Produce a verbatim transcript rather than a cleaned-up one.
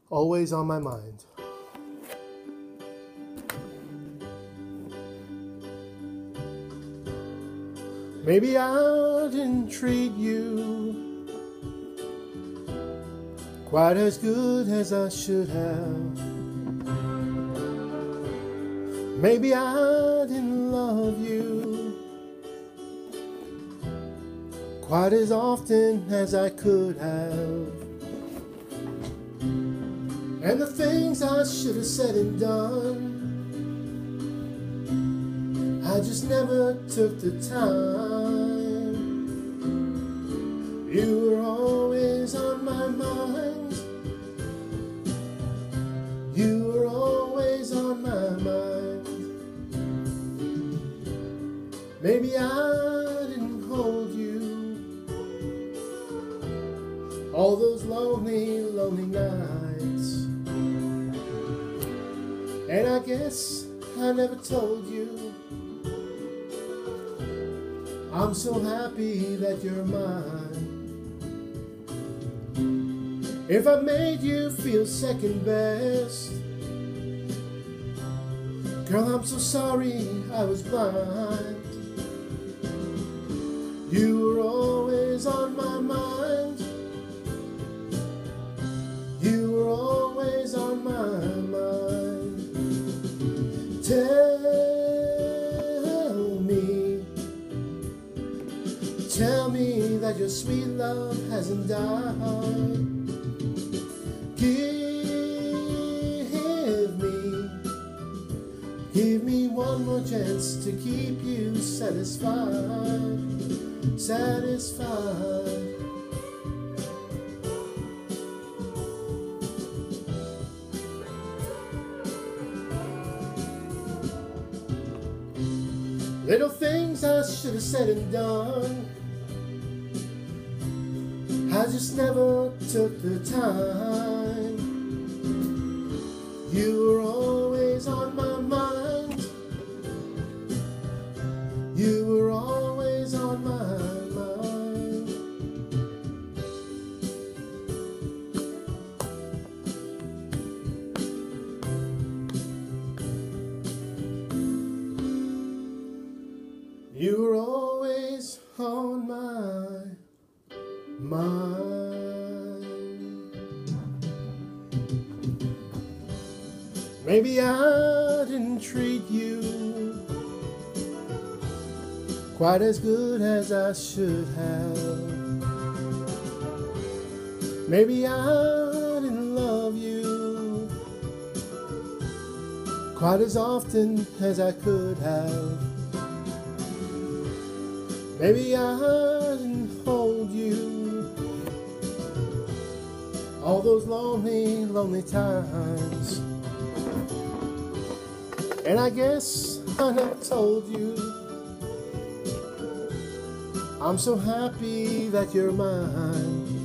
always on my mind. Maybe I didn't treat you quite as good as I should have. Maybe I didn't love you quite as often as I could have. And the things I should have said and done, I just never took the time. You were always on my mind. You were always on my mind. Maybe I didn't hold you all those lonely, lonely nights. And I guess I never told you I'm so happy that you're mine. If I made you feel second best, girl, I'm so sorry I was blind. You were always on my mind. You were always on my mind. Tell me, tell me that your sweet love hasn't died. Give me, give me one more chance to keep you satisfied, satisfied. Little things I should have said and done, I just never took the time. You were always on my mind. You were always on my mind. You were always on my mind. Maybe I didn't treat you quite as good as I should have. Maybe I didn't love you quite as often as I could have. Maybe I didn't hold you all those lonely, lonely times. And I guess I never told you I'm so happy that you're mine.